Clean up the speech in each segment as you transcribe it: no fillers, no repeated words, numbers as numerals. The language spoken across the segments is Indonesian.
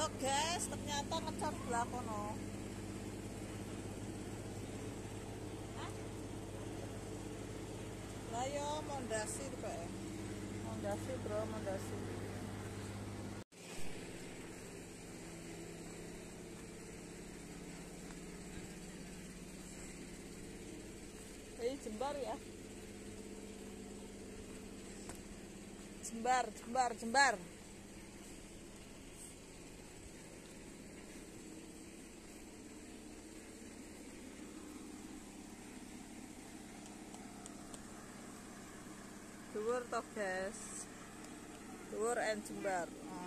tok guys, ternyata ngecat sebelah kono. Lah yo mondasi kae. Mondasi bro, mondasi. Ini jembar ya. Jembar. Dhuwur toh guys. Dhuwur and jembar.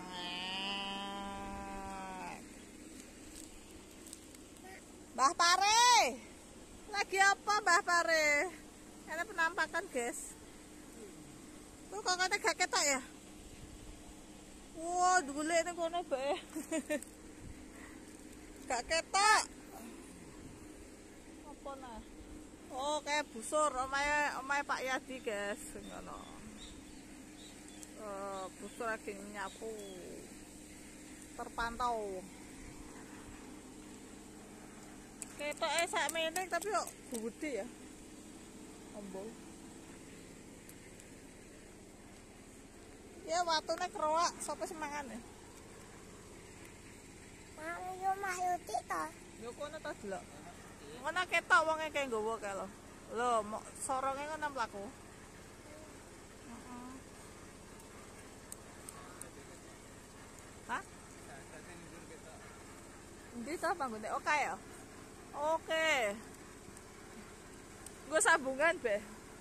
Mbah Pare. Lagi apa Mbah Pare? Ini penampakan guys. Tuh kok kata gak ketok ya? Wah, dule ini kono bae. Gak ketok. Apa nah? Oh, kayak busur omae Pak Yadi guys, ngono. Busur lagi nyapu. Terpantau. Ketoke sak meneng tapi kok gede ya. Ombol. Ya watune keroak, sapa semangane? Yo Mayuti to. Yo kono ta delok. Ngono ketok wonge kae nggawa kae lho. Lho, soronge ngono mlaku. Heeh. Hah? Ndi ta panggone? Oke ya. Oke. Gue sambungan be.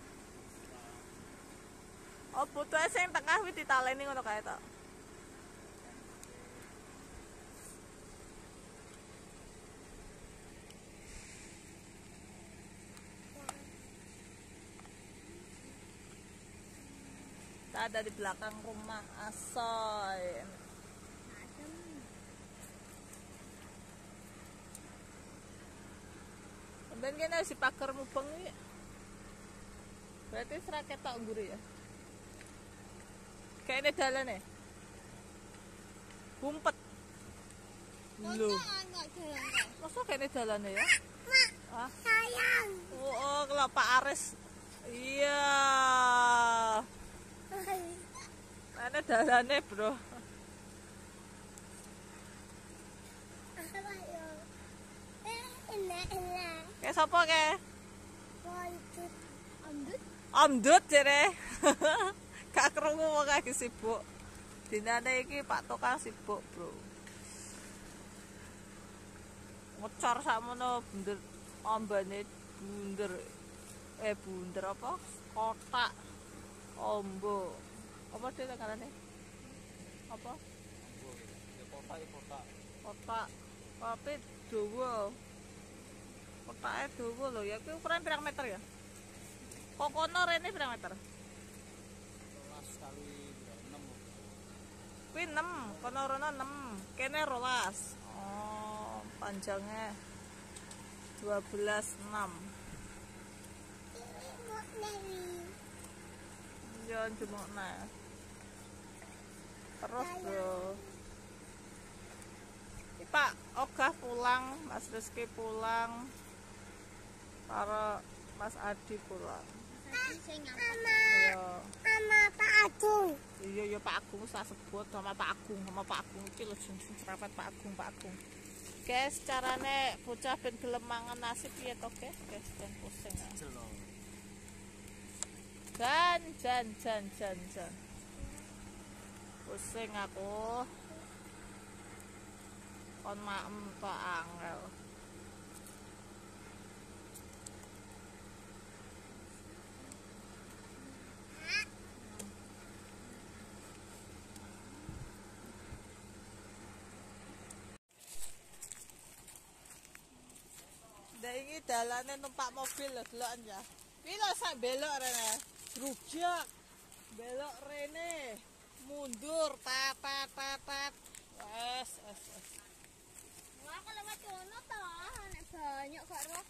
Oh putuhe sing tengah wis ditaleni ngono kae to. Kita ada di belakang rumah Asoy. Dan kena si pakar mupeng ini. Berarti seraket tak guru ya. Kayak ini dalan ya. Gumpet. Loh. Masa kayak ini dalan ya? Mak, sayang. Oh, kalau Pak Aris. Iya. Ini dalannya bro. Kayak siapa kayak? Omdut jere. Gak krungu wong lagi sibuk. Dinane iki Pak Tukang sibuk, Bro. Ngecor sakmono bunder ambane bunder. Bunder apa? Kotak. Ombo. Apa dia karane? Apa? Kotak. Tapi dawa. Kotake dawa lho ya. Kuwi ukuran pirang meter ya? Kok kono rene pirang meter? 12 kali 6. Kuwi 6, kono rono 6. Kene 12. Oh, panjangnya 12 6. Jangan cuma nah. Terus bro. Pak Ogah pulang, Mas Rizky pulang, para Mas Adi pulang. Sama Pak Agung. Iya Pak Agung saya sebut sama Pak Agung iki lho jeneng cerewet Pak Agung. Guys, carane bocah ben gelem mangan nasi piye to, guys? Guys, ben pusing. Jan. Pusing aku. Kon maem tok angel. Ndak iki dalane numpak mobil lho deloken ya. Kuwi lho sak belok rene. Rujak. Belok rene. Mundur tet. Wes. Wah, kalau lewat kono to, nek banyak kok roh.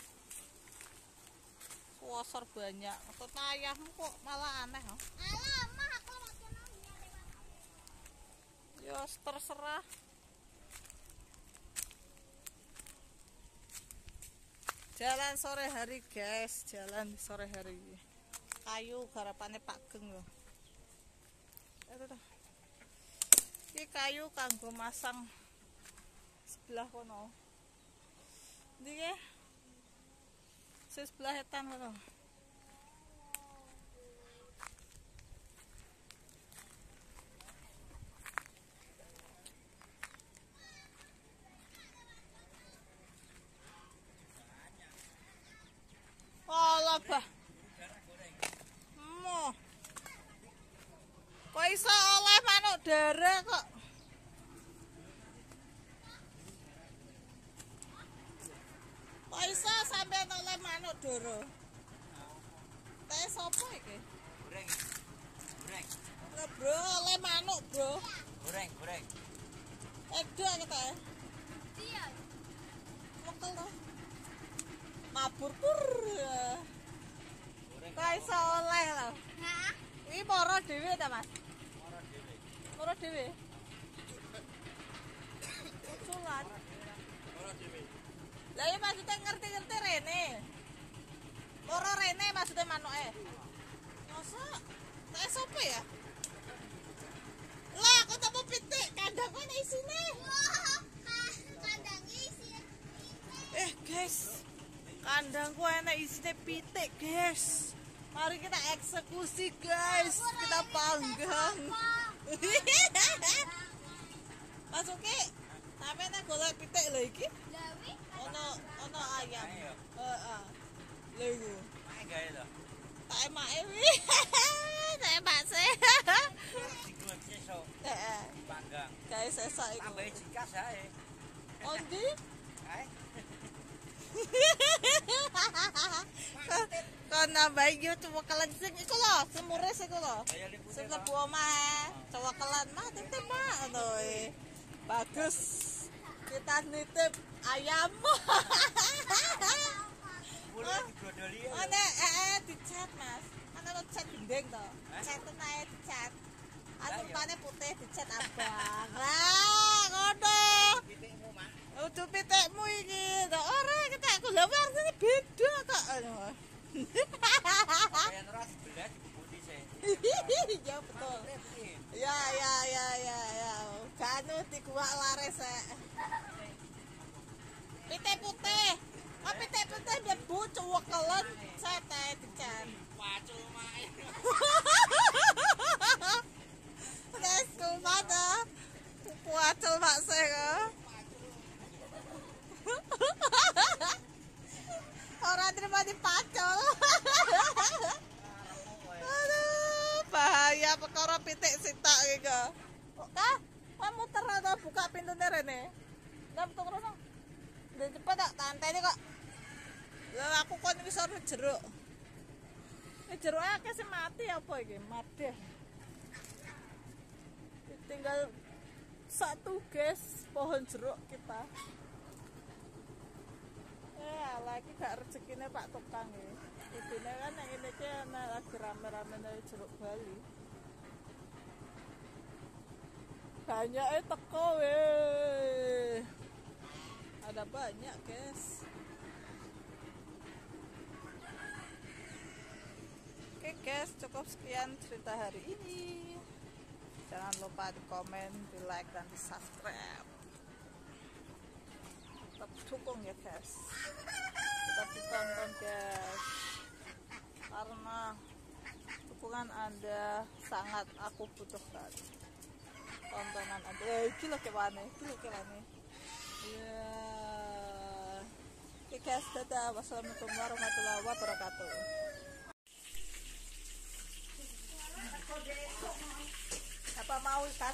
Kuosor banyak. Maksud ayahmu kok malah aneh, oh? Alah, mah aku lewat kono lewat. Ya terserah. Jalan sore hari guys, jalan sore hari. Kayu garapane Pak Geng loh. Ini kayu kanggo masang sebelah kono. Iki sebelah etan kono. Alah bah. Kok iso oleh manuk dara kok. Kok iso sampean oleh manuk dara? Teh sapa iki? Goreng. Goreng. Lah bro, oleh manuk, bro. Goreng, goreng. Edo kita. Iya. Lokal to. Mabur pur. Goreng. Kok iso oleh lho. Hah? Iki moro dhewe ta, Mas? Moro dhewe. Moro dhewe. Uculan. Moro dhewe. Lah ya maksudnya ngerti-ngerti rene. Moro rene maksudnya manuke. Masa? Tak sopo ya? Lah, aku tak mau pitik, kandang kan isine. Wah, kandang isi. Guys, kandangku enak isine pitik, guys. Mari kita eksekusi, guys. Kita panggang. Masuki, sampe nek golek pitik lho iki. Lawi. Ono ayam. Ayo. Heeh. Lho iku. Mae gawe lho. Tak emake wi. Tak emake. Digo sesuk Heeh. panggang. Guys, sesuk iku. Tambahi jikas ae. Ondi? Ae. Kon nambahin yo coba kelen sing iku lho, semures iku lho. Kaya lipute. Sing lebu omahe, coba kelen mah titip mah ngono bagus. Kita nitip ayam. Kulo digodoli ya. Ana dicat, Mas. Ana lo cat gendeng to. Cat ae dicat. Atupane putih dicat abang. Lah, ngono. Pitikmu, Mak. Udah pitikmu iki. Ora kita aku lha warnane beda kok. Kaya ora sebelah dikuputi sih. Ya betul. Ya. Ganu dikuak laris sek. Pitik putih. Oh pitik putih mlebu cuwekelen sete dican. Pacul mae. Guys, kumada. Puacul makse kok. Ora terima dipacul. Aduh, bahaya perkara pitik sitok iki kok. Kah? Kamu muter atau buka pintune rene? Lah metu ngono. Lah cepet tak tanteni kok. Lah aku kon iki sore jeruk. Jeruke akeh sing mati apa iki? Madeh. Tinggal satu guys pohon jeruk kita. Lagi gak rezekine Pak Tukang ya. Idine kan yang ini ki ana lagi rame-rame dari jeruk Bali. Banyaknya teko weh. Ada banyak guys. Oke guys, cukup sekian cerita hari ini. Jangan lupa di komen, di like, dan di subscribe. Tetap dukung ya guys. Tetap ditonton guys. Karena dukungan Anda sangat aku butuhkan. Tontonan Anda. Iki lho kewane, Ya. Oke guys, dadah. Wassalamualaikum warahmatullahi wabarakatuh. Apa mau kan?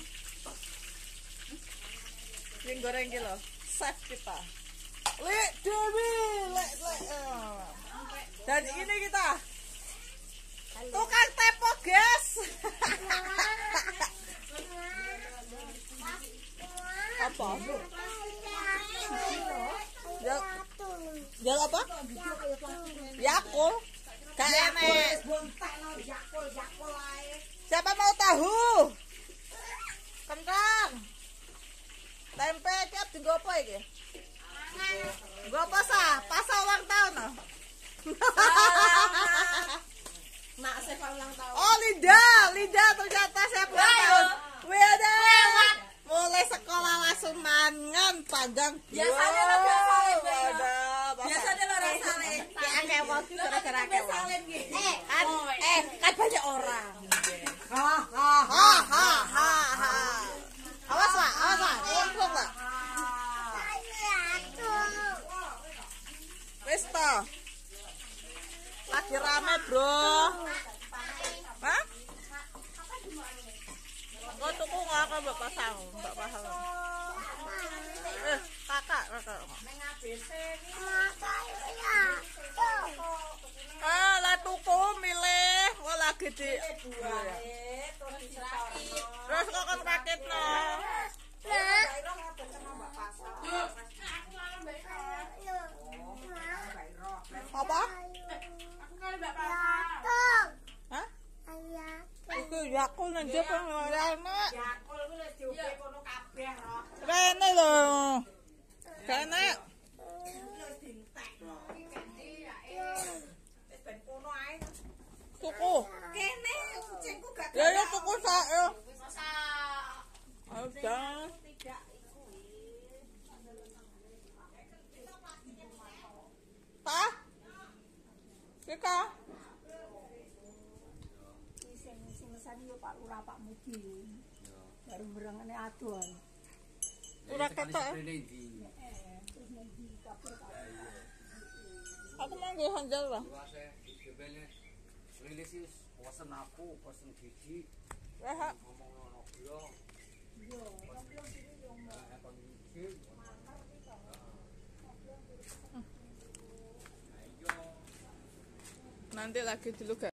Yang goreng gitu loh, chef kita. Lek Dewi, lek. Dan ini kita tukang tepo guys. Apa? Jal apa? Yakul. Gak enek. Siapa mau tahu? Kentang. Tempe tiap dienggo apa iki? Gua pas ulang tahun loh. Nak saya ulang tahun. Oh Linda ternyata saya ulang tahun. Weda. Mulai sekolah langsung mangan panjang. Biasanya lo salin, Biasanya lo salin. Ya kayak waktu gara-gara kayak salin gitu. kan banyak orang. Ha. Awas lah. Untung lah. Wis to. Lagi rame, Bro. Hah? Kok tuku ngapa mbak pasang, mbak paham. Kakak. Lah tuku milih, kok lagi di. Terus kok kan rakitno. Apa? Hah? Iku yakul nang jep anak. Yakul ku wis diobe kono kabeh ro. Rene lho. Rene. Wis dintek ro. Wis ben kono ae. Tuku. Kene kucingku gak Ya tuku sak yo. masak. Udah. Tidak iku. Pa? Sika. Sing yo Pak Lurah Pak Mudi. Bareng-barengane adon. Ora ketok. Aku mau nggo handal lah. Pesen aku, pesen gigi, Wah, ngomong ono yo. nanti lagi dulu guys.